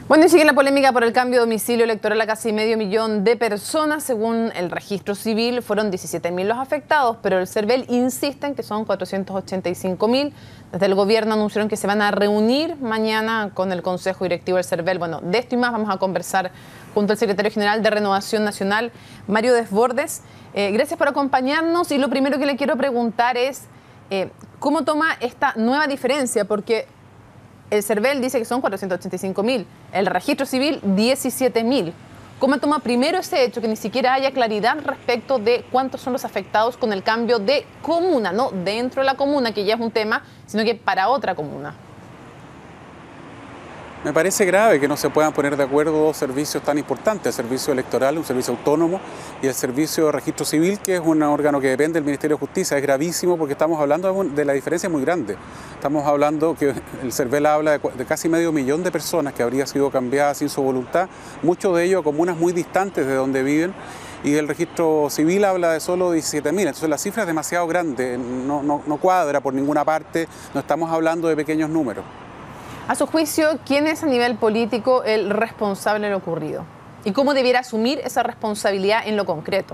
Bueno, y sigue la polémica por el cambio de domicilio electoral a casi medio millón de personas. Según el registro civil, fueron 17.000 los afectados, pero el CERVEL insiste en que son 485.000. Desde el gobierno anunciaron que se van a reunir mañana con el Consejo Directivo del CERVEL. Bueno, de esto y más vamos a conversar junto al secretario general de Renovación Nacional, Mario Desbordes. Gracias por acompañarnos, y lo primero que le quiero preguntar es ¿cómo toma esta nueva diferencia? Porque el CERVEL dice que son 485.000, el registro civil 17.000. ¿Cómo toma primero ese hecho, que ni siquiera haya claridad respecto de cuántos son los afectados con el cambio de comuna, no dentro de la comuna, que ya es un tema, sino que para otra comuna? Me parece grave que no se puedan poner de acuerdo dos servicios tan importantes, el servicio electoral, un servicio autónomo, y el servicio de registro civil, que es un órgano que depende del Ministerio de Justicia. Es gravísimo porque estamos hablando de la diferencia muy grande. Estamos hablando que el CERVEL habla de casi medio millón de personas que habría sido cambiadas sin su voluntad, muchos de ellos a comunas muy distantes de donde viven, y el registro civil habla de solo 17.000, entonces la cifra es demasiado grande, no cuadra por ninguna parte, no estamos hablando de pequeños números. A su juicio, ¿quién es a nivel político el responsable de lo ocurrido? ¿Y cómo debiera asumir esa responsabilidad en lo concreto?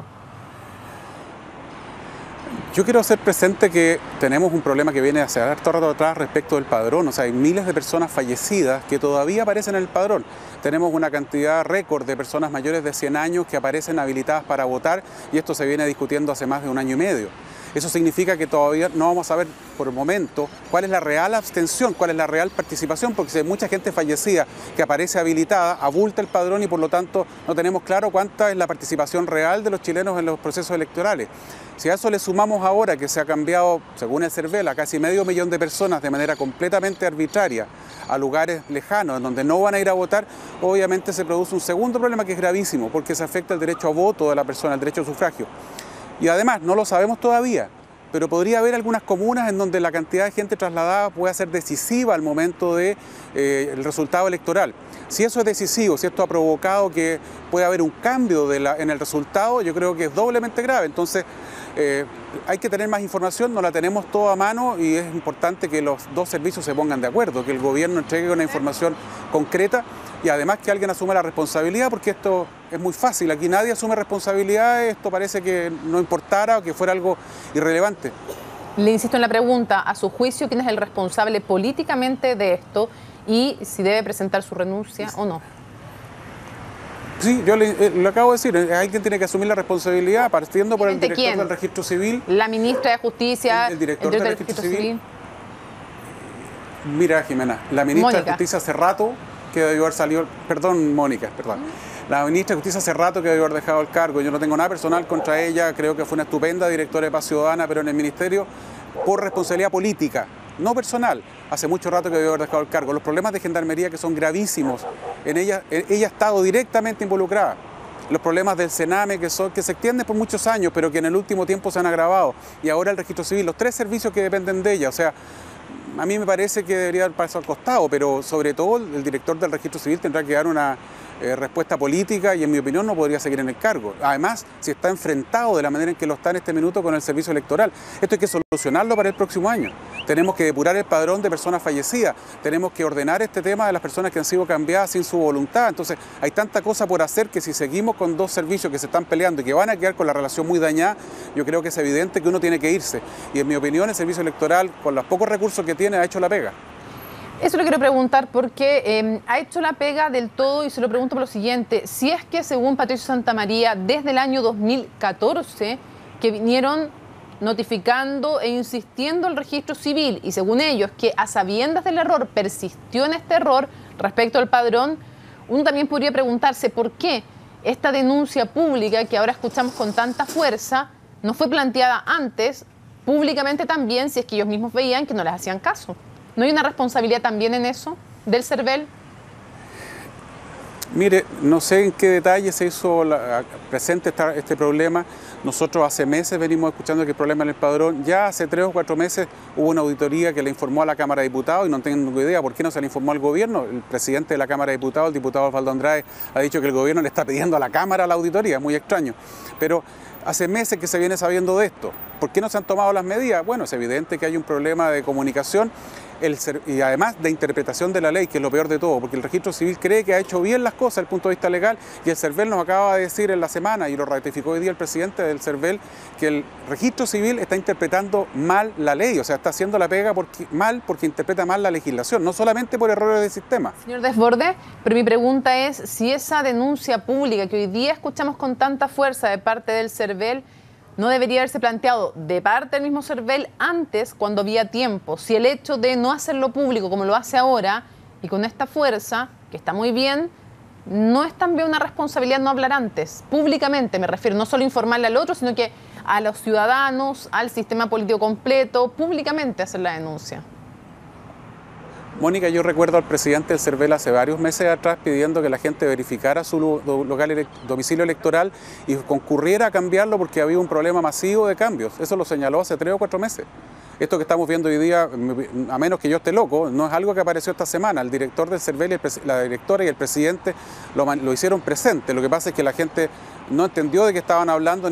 Yo quiero hacer presente que tenemos un problema que viene hace harto rato atrás respecto del padrón. O sea, hay miles de personas fallecidas que todavía aparecen en el padrón. Tenemos una cantidad récord de personas mayores de 100 años que aparecen habilitadas para votar, y esto se viene discutiendo hace más de un año y medio. Eso significa que todavía no vamos a ver por el momento cuál es la real abstención, cuál es la real participación, porque si hay mucha gente fallecida que aparece habilitada, abulta el padrón, y por lo tanto no tenemos claro cuánta es la participación real de los chilenos en los procesos electorales. Si a eso le sumamos ahora que se ha cambiado, según el CERVEL, a casi medio millón de personas de manera completamente arbitraria a lugares lejanos en donde no van a ir a votar, obviamente se produce un segundo problema que es gravísimo, porque se afecta el derecho a voto de la persona, el derecho al sufragio. Y además, no lo sabemos todavía, pero podría haber algunas comunas en donde la cantidad de gente trasladada pueda ser decisiva al momento del resultado electoral. Si eso es decisivo, si esto ha provocado que pueda haber un cambio en el resultado, yo creo que es doblemente grave. Entonces, hay que tener más información, no la tenemos toda a mano, y es importante que los dos servicios se pongan de acuerdo, que el gobierno entregue una información concreta, y además que alguien asuma la responsabilidad, porque esto es muy fácil, aquí nadie asume responsabilidad, esto parece que no importara o que fuera algo irrelevante. Le insisto en la pregunta, a su juicio, ¿quién es el responsable políticamente de esto y si debe presentar su renuncia o no? Sí, yo lo acabo de decir, alguien tiene que asumir la responsabilidad, partiendo por el director ¿Quién? del registro civil. ¿La ministra de Justicia? El director del registro civil. Mira, Jimena, la ministra de Justicia hace rato que debió haber salido, perdón, Mónica, perdón. La ministra de Justicia hace rato que debió haber dejado el cargo. Yo no tengo nada personal contra ella, creo que fue una estupenda directora de Paz Ciudadana, pero en el ministerio, por responsabilidad política, no personal, hace mucho rato que debió haber dejado el cargo. Los problemas de gendarmería, que son gravísimos, ella ha estado directamente involucrada. Los problemas del Sename, que se extienden por muchos años, pero que en el último tiempo se han agravado. Y ahora el registro civil, los tres servicios que dependen de ella. O sea, a mí me parece que debería haber pasado al costado, pero sobre todo el director del registro civil tendrá que dar una respuesta política, y en mi opinión no podría seguir en el cargo. Además, si está enfrentado de la manera en que lo está en este minuto con el servicio electoral, esto hay que solucionarlo para el próximo año. Tenemos que depurar el padrón de personas fallecidas, tenemos que ordenar este tema de las personas que han sido cambiadas sin su voluntad. Entonces, hay tanta cosa por hacer que si seguimos con dos servicios que se están peleando y que van a quedar con la relación muy dañada, yo creo que es evidente que uno tiene que irse. Y en mi opinión, el servicio electoral, con los pocos recursos que tiene, ha hecho la pega. Eso le quiero preguntar porque ha hecho la pega del todo, y se lo pregunto por lo siguiente. Si es que, según Patricio Santamaría, desde el año 2014, que vinieron notificando e insistiendo al registro civil, y según ellos, que a sabiendas del error persistió en este error respecto al padrón, uno también podría preguntarse por qué esta denuncia pública, que ahora escuchamos con tanta fuerza, no fue planteada antes, públicamente también, si es que ellos mismos veían que no les hacían caso. ¿No hay una responsabilidad también en eso del CERVEL? Mire, no sé en qué detalle se hizo presente este problema. Nosotros hace meses venimos escuchando que el problema en el padrón, ya hace 3 o 4 meses hubo una auditoría que le informó a la Cámara de Diputados, y no tengo idea por qué no se le informó al gobierno. El presidente de la Cámara de Diputados, el diputado Osvaldo Andrade, ha dicho que el gobierno le está pidiendo a la Cámara la auditoría, muy extraño. Pero hace meses que se viene sabiendo de esto. ¿Por qué no se han tomado las medidas? Bueno, es evidente que hay un problema de comunicación. y además de interpretación de la ley, que es lo peor de todo, porque el registro civil cree que ha hecho bien las cosas desde el punto de vista legal, y el CERVEL nos acaba de decir en la semana, y lo ratificó hoy día el presidente del CERVEL, que el registro civil está interpretando mal la ley, o sea, está haciendo la pega mal porque interpreta mal la legislación, no solamente por errores de sistema. Señor Desbordes, pero mi pregunta es si esa denuncia pública que hoy día escuchamos con tanta fuerza de parte del CERVEL no debería haberse planteado de parte del mismo CERVEL antes, cuando había tiempo. Si el hecho de no hacerlo público como lo hace ahora y con esta fuerza, que está muy bien, no es también una responsabilidad no hablar antes, públicamente me refiero, no solo informarle al otro, sino que a los ciudadanos, al sistema político completo, públicamente hacer la denuncia. Mónica, yo recuerdo al presidente del CERVEL hace varios meses atrás pidiendo que la gente verificara su domicilio electoral y concurriera a cambiarlo porque había un problema masivo de cambios. Eso lo señaló hace 3 o 4 meses. Esto que estamos viendo hoy día, a menos que yo esté loco, no es algo que apareció esta semana. El director del CERVEL, la directora y el presidente lo hicieron presente. Lo que pasa es que la gente no entendió de qué estaban hablando,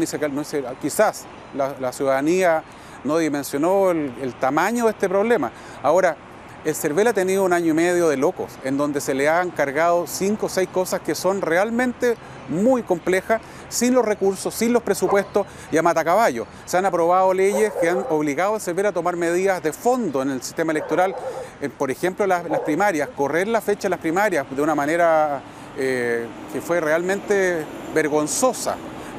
quizás la ciudadanía no dimensionó el tamaño de este problema. Ahora, el CERVEL ha tenido 1 año y medio de locos, en donde se le han cargado 5 o 6 cosas que son realmente muy complejas, sin los recursos, sin los presupuestos y a matacaballo. Se han aprobado leyes que han obligado al CERVEL a tomar medidas de fondo en el sistema electoral, por ejemplo las primarias, correr la fecha de las primarias de una manera que fue realmente vergonzosa,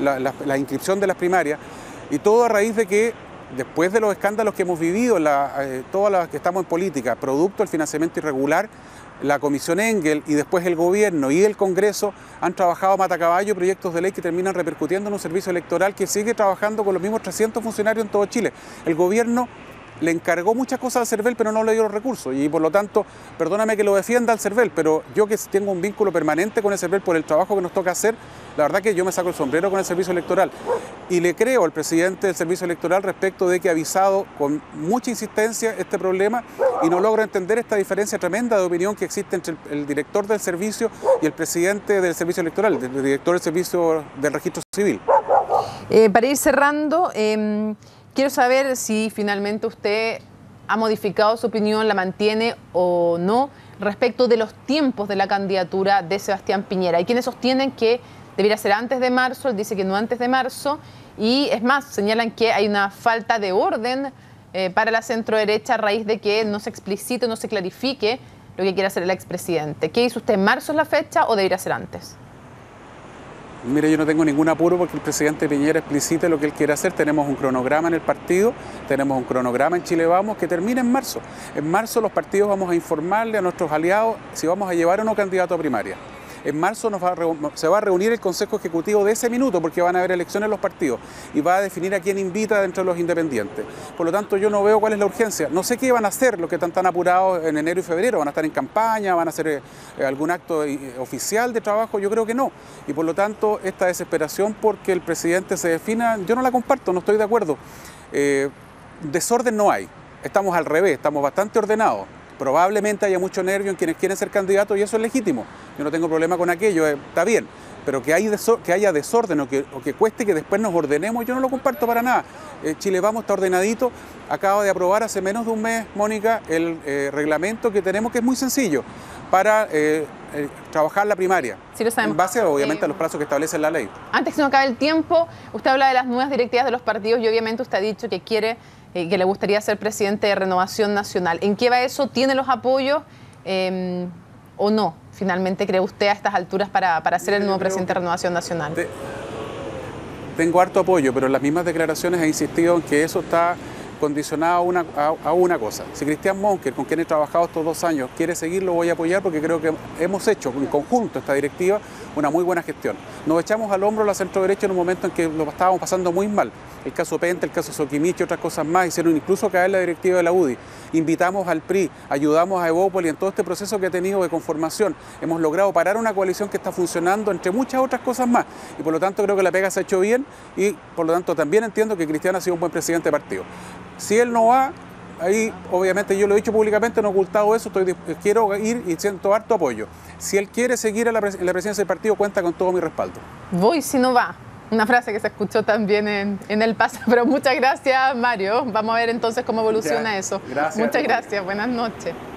la inscripción de las primarias, y todo a raíz de que después de los escándalos que hemos vivido, todas las que estamos en política, producto del financiamiento irregular, la Comisión Engel y después el Gobierno y el Congreso han trabajado a matacaballo proyectos de ley que terminan repercutiendo en un servicio electoral que sigue trabajando con los mismos 300 funcionarios en todo Chile. El Gobierno le encargó muchas cosas al CERVEL, pero no le dio los recursos y por lo tanto, perdóname que lo defienda al CERVEL, pero yo que tengo un vínculo permanente con el CERVEL por el trabajo que nos toca hacer, la verdad que yo me saco el sombrero con el servicio electoral y le creo al presidente del servicio electoral respecto de que ha avisado con mucha insistencia este problema y no logro entender esta diferencia tremenda de opinión que existe entre el director del servicio y el presidente del servicio electoral, el director del servicio del registro civil. Para ir cerrando, quiero saber si finalmente usted ha modificado su opinión, la mantiene o no, respecto de los tiempos de la candidatura de Sebastián Piñera. Hay quienes sostienen que debería ser antes de marzo, él dice que no antes de marzo, y es más, señalan que hay una falta de orden para la centroderecha a raíz de que no se explicite, no se clarifique lo que quiere hacer el expresidente. ¿Qué dice usted? ¿Marzo es la fecha o debería ser antes? Mire, yo no tengo ningún apuro porque el presidente Piñera explicite lo que él quiere hacer. Tenemos un cronograma en el partido, tenemos un cronograma en Chile Vamos que termina en marzo. En marzo los partidos vamos a informarle a nuestros aliados si vamos a llevar o no candidato a primaria. En marzo se va a reunir el Consejo Ejecutivo de ese minuto porque van a haber elecciones en los partidos y va a definir a quién invita dentro de los independientes. Por lo tanto, yo no veo cuál es la urgencia. No sé qué van a hacer los que están tan apurados en enero y febrero. ¿Van a estar en campaña? ¿Van a hacer algún acto oficial de trabajo? Yo creo que no. Y por lo tanto, esta desesperación porque el presidente se defina, yo no la comparto, no estoy de acuerdo. Desorden no hay. Estamos al revés, estamos bastante ordenados. Probablemente haya mucho nervio en quienes quieren ser candidatos y eso es legítimo. Yo no tengo problema con aquello, está bien. Pero que haya desorden o que cueste que después nos ordenemos, yo no lo comparto para nada. Chile Vamos está ordenadito. Acaba de aprobar hace menos de un mes, Mónica, el reglamento que tenemos, que es muy sencillo, para trabajar la primaria. Sí, lo sabemos. En base, obviamente, a los plazos que establece la ley. Antes que no acabe el tiempo, usted habla de las nuevas directivas de los partidos y obviamente usted ha dicho que quiere, que le gustaría ser presidente de Renovación Nacional. ¿En qué va eso? ¿Tiene los apoyos o no? Finalmente, ¿cree usted a estas alturas para ser el nuevo presidente de Renovación Nacional? Tengo harto apoyo, pero en las mismas declaraciones he insistido en que eso está condicionado a una cosa. Si Cristian Monker, con quien he trabajado estos 2 años, quiere seguir, lo voy a apoyar porque creo que hemos hecho en conjunto esta directiva una muy buena gestión. Nos echamos al hombro la centroderecha en un momento en que lo estábamos pasando muy mal. El caso Penta, el caso Soquimich y otras cosas más hicieron incluso caer la directiva de la UDI. Invitamos al PRI, ayudamos a Evópoli en todo este proceso que ha tenido de conformación. Hemos logrado parar una coalición que está funcionando entre muchas otras cosas más. Y por lo tanto creo que la pega se ha hecho bien y por lo tanto también entiendo que Cristian ha sido un buen presidente de partido. Si él no va, ahí obviamente yo lo he dicho públicamente, no he ocultado eso, quiero ir y siento harto apoyo. Si él quiere seguir en la presidencia del partido, cuenta con todo mi respaldo. Voy si no va. Una frase que se escuchó también en el pasado, pero muchas gracias, Mario. Vamos a ver entonces cómo evoluciona eso. Gracias. Muchas gracias, buenas noches.